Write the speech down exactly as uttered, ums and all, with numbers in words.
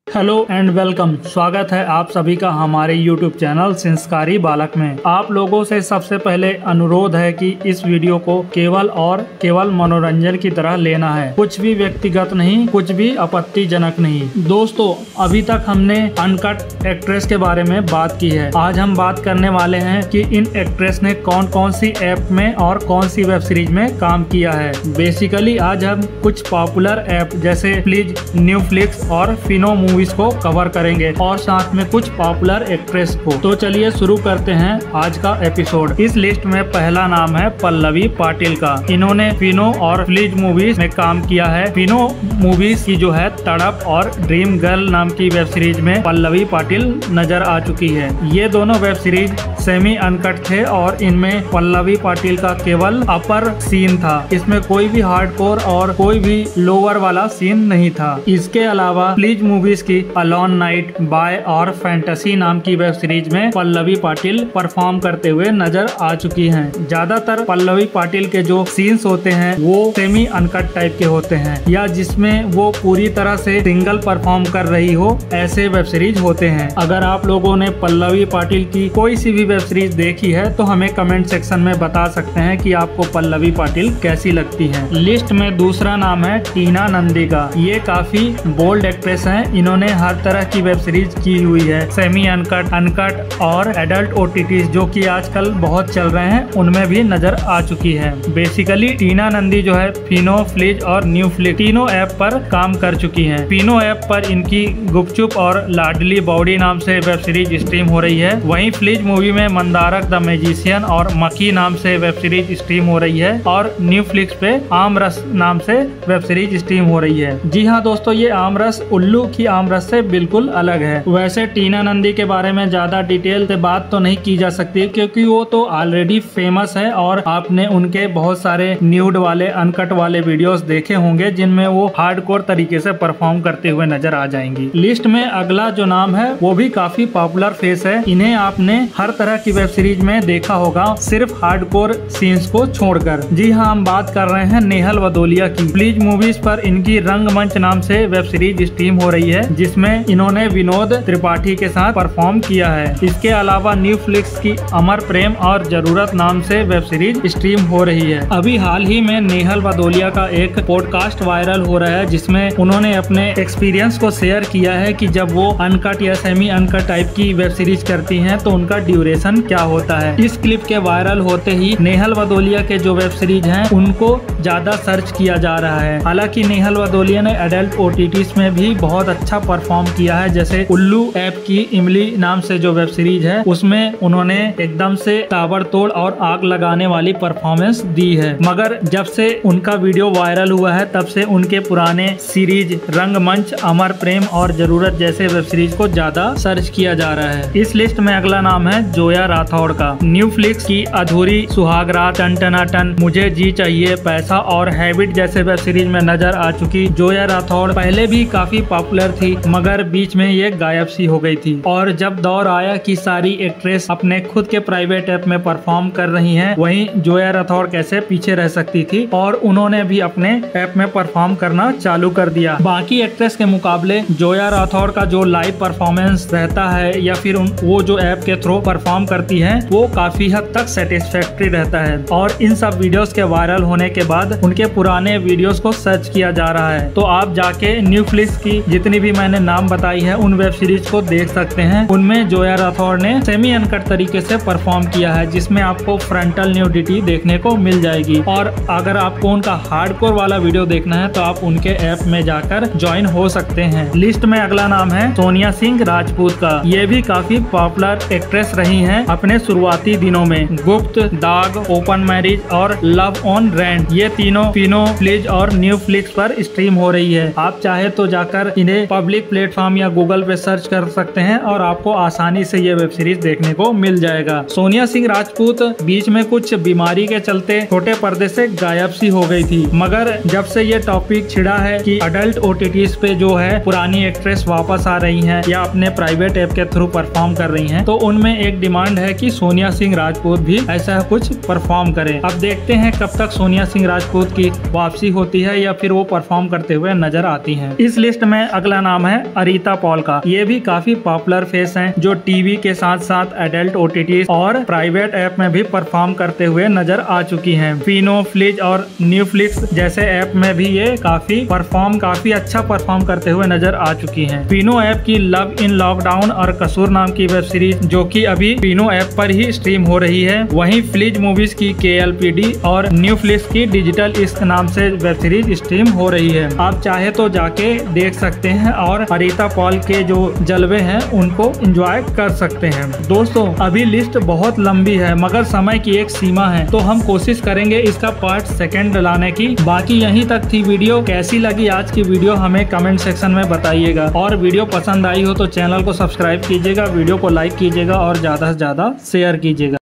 Hello and welcome. स्वागत है आप सभी का हमारे यूट्यूब चैनल संस्कारी बालक में। आप लोगों से सबसे पहले अनुरोध है कि इस वीडियो को केवल और केवल मनोरंजन की तरह लेना है, कुछ भी व्यक्तिगत नहीं, कुछ भी आपत्तिजनक नहीं। दोस्तों, अभी तक हमने अनकट एक्ट्रेस के बारे में बात की है। आज हम बात करने वाले हैं कि इन एक्ट्रेस ने कौन कौन सी ऐप में और कौन सी वेब सीरीज में काम किया है। बेसिकली आज हम कुछ पॉपुलर ऐप जैसे फ्लिज, न्यूफ्लिक्स और फिनो मूवीज को कवर करेंगे और साथ में कुछ पॉपुलर एक्ट्रेस को। तो चलिए शुरू करते हैं आज का एपिसोड। इस लिस्ट में पहला नाम है पल्लवी पाटिल का। इन्होंने फिनो और फ्लिज मूवीज में काम किया है। फिनो मूवीज की जो है तड़प और ड्रीम गर्ल नाम की वेब सीरीज में पल्लवी पाटिल नजर आ चुकी है। ये दोनों वेब सीरीज सेमी अनकट थे और इनमें पल्लवी पाटिल का केवल अपर सीन था। इसमें कोई भी हार्डकोर और कोई भी लोअर वाला सीन नहीं था। इसके अलावा फ्लिज मूवीज की अलोन नाइट, बाय और फैंटेसी नाम की वेब सीरीज में पल्लवी पाटिल परफॉर्म करते हुए नजर आ चुकी हैं। ज्यादातर पल्लवी पाटिल के जो सीन्स होते हैं वो सेमी अनकट टाइप के होते हैं या जिसमें वो पूरी तरह से सिंगल परफॉर्म कर रही हो, ऐसे वेब सीरीज होते हैं। अगर आप लोगों ने पल्लवी पाटिल की कोई सी भी वेब सीरीज देखी है तो हमें कमेंट सेक्शन में बता सकते हैं कि आपको पल्लवी पाटिल कैसी लगती है। लिस्ट में दूसरा नाम है टीना नंदी का। ये काफी बोल्ड एक्ट्रेस है। इन्होंने हर तरह की वेब सीरीज की हुई है, सेमी अनकट, अनकट और एडल्ट ओटीटी जो कि आजकल बहुत चल रहे हैं, उनमें भी नजर आ चुकी है। बेसिकली टीना नंदी जो है फिनो, फ्लिज और न्यूफ्लिक्स तीनों ऐप पर काम कर चुकी हैं। फिनो ऐप पर इनकी गुपचुप और लाडली बॉडी नाम से वेब सीरीज स्ट्रीम हो रही है। वहीं फ्लिज मूवी में मंदारक द मैजिशियन और मकी नाम से वेब सीरीज स्ट्रीम हो रही है और न्यूफ्लिक्स पे आमरस नाम से वेब सीरीज स्ट्रीम हो रही है। जी हाँ दोस्तों, ये आमरस उल्लू की आमरस से बिल्कुल अलग है। वैसे टीना नंदी के बारे में ज्यादा डिटेल से बात तो नहीं की जा सकती क्योंकि वो तो ऑलरेडी फेमस है और आपने उनके बहुत सारे न्यूड वाले, अनकट वाले वीडियोस देखे होंगे जिनमें वो हार्डकोर तरीके से परफॉर्म करते हुए नजर आ जाएंगी। लिस्ट में अगला जो नाम है वो भी काफी पॉपुलर फेस है। इन्हें आपने हर तरह की वेब सीरीज में देखा होगा, सिर्फ हार्डकोर सीन्स को छोड़कर। जी हाँ, हम बात कर रहे हैं नेहल वदोलिया की। फ्लिज मूवीज पर इनकी रंगमंच नाम से वेब सीरीज स्ट्रीम हो रही है जिसमें इन्होंने विनोद त्रिपाठी के साथ परफॉर्म किया है। इसके अलावा न्यूफ्लिक्स की अमर प्रेम और जरूरत नाम से वेब सीरीज स्ट्रीम हो रही है। अभी हाल ही में नेहल वदोलिया का एक पॉडकास्ट वायरल हो रहा है जिसमें उन्होंने अपने एक्सपीरियंस को शेयर किया है कि जब वो अनकट या सेमी अनकट टाइप की वेब सीरीज करती हैं तो उनका ड्यूरेशन क्या होता है। इस क्लिप के वायरल होते ही नेहल वदोलिया के जो वेब सीरीज हैं उनको ज्यादा सर्च किया जा रहा है। हालांकि नेहल वदोलिया ने एडल्ट ओटीटीज में भी बहुत अच्छा परफॉर्म किया है। जैसे उल्लू ऐप की इमली नाम से जो वेब सीरीज है उसमें उन्होंने एकदम से ताबड़तोड़ और आग लगाने वाली परफॉर्मेंस दी है। मगर जब से उनका वीडियो वायरल हुआ है तब से उनके पुराने सीरीज रंगमंच, अमर प्रेम और जरूरत जैसे वेब सीरीज को ज्यादा सर्च किया जा रहा है। इस लिस्ट में अगला नाम है जोया राठौड़ का। न्यूफ्लिक्स की अधूरी सुहागरात, टन टना टन, मुझे जी चाहिए, पैसा और हैबिट जैसे वेब सीरीज में नजर आ चुकी जोया राठौड़ पहले भी काफी पॉपुलर थी मगर बीच में ये गायब सी हो गई थी। और जब दौर आया कि सारी एक्ट्रेस अपने खुद के प्राइवेट ऐप में परफॉर्म कर रही हैं, वहीं जोया राठौड़ कैसे पीछे रह सकती थी और उन्होंने भी अपने ऐप में परफॉर्म करना चालू कर दिया। बाकी एक्ट्रेस के मुकाबले जोया राठौड़ का जो लाइव परफॉर्मेंस रहता है या फिर वो जो ऐप के थ्रू परफॉर्म करती है वो काफी हद तक सेटिस्फैक्ट्री रहता है। और इन सब वीडियोस के वायरल होने के बाद उनके पुराने वीडियोस को सर्च किया जा रहा है। तो आप जाके न्यूफ्लिक्स की जितनी भी मैंने नाम बताई है उन वेब सीरीज को देख सकते हैं। उनमें जोया राठौड़ ने सेमी अनकट तरीके से परफॉर्म किया है जिसमें आपको फ्रंटल न्यूडिटी देखने को मिल जाएगी। और अगर आपको उनका हार्डकोर वाला वीडियो देखना है तो आप उनके ऐप में जाकर ज्वाइन हो सकते हैं। लिस्ट में अगला नाम है सोनिया सिंह राजपूत का। ये भी काफी पॉपुलर एक्ट्रेस रही हैं अपने शुरुआती दिनों में। गुप्त, दाग, ओपन मैरिज और लव ऑन रेंट ये तीनों फिनो, फ्लिज और न्यूफ्लिक्स पर स्ट्रीम हो रही है। आप चाहे तो जाकर इन्हें पब्लिक प्लेटफॉर्म या गूगल पे सर्च कर सकते हैं और आपको आसानी से ये वेब सीरीज देखने को मिल जाएगा। सोनिया सिंह राजपूत बीच में कुछ बीमारी के चलते छोटे पर्दे से गायब सी हो गई थी मगर जब से ये टॉपिक छिड़ा है कि अडल्ट ओटीटीज पे जो है पुरानी एक्ट्रेस वापस आ रही हैं या अपने प्राइवेट ऐप के थ्रू परफॉर्म कर रही हैं तो उनमें एक डिमांड है कि सोनिया सिंह राजपूत भी ऐसा कुछ परफॉर्म करें। अब देखते हैं कब तक सोनिया सिंह राजपूत की वापसी होती है या फिर वो परफॉर्म करते हुए नजर आती हैं। इस लिस्ट में अगला नाम है अरीता पॉल का। ये भी काफी पॉपुलर फेस हैं जो टीवी के साथ साथ एडल्ट ओटीटी और प्राइवेट ऐप में भी परफॉर्म करते हुए नजर आ चुकी हैं। फिनो, फ्लिज और न्यूफ्लिक्स जैसे ऐप में भी ये काफी परफॉर्म काफी अच्छा परफॉर्म करते हुए नजर आ चुकी हैं। फिनो ऐप की लव इन लॉकडाउन और कसूर नाम की वेब सीरीज जो कि अभी फिनो ऐप पर ही स्ट्रीम हो रही है। वहीं फ्लिज मूवीज की के एल पी डी और न्यूफ्लिक्स की डिजिटल इश्क नाम से वेब सीरीज स्ट्रीम हो रही है। आप चाहे तो जाके देख सकते हैं और अरीता पॉल के जो जलवे हैं उनको एंजॉय कर सकते हैं। दोस्तों अभी लिस्ट बहुत लंबी है मगर समय की एक सीमा है, तो हम कोशिश करेंगे इसका पार्ट सेकंड लाने की। बाकी यहीं तक थी वीडियो। कैसी लगी आज की वीडियो हमें कमेंट सेक्शन में बताइएगा और वीडियो पसंद आई हो तो चैनल को सब्सक्राइब कीजिएगा, वीडियो को लाइक कीजिएगा और ज्यादा से ज्यादा शेयर कीजिएगा।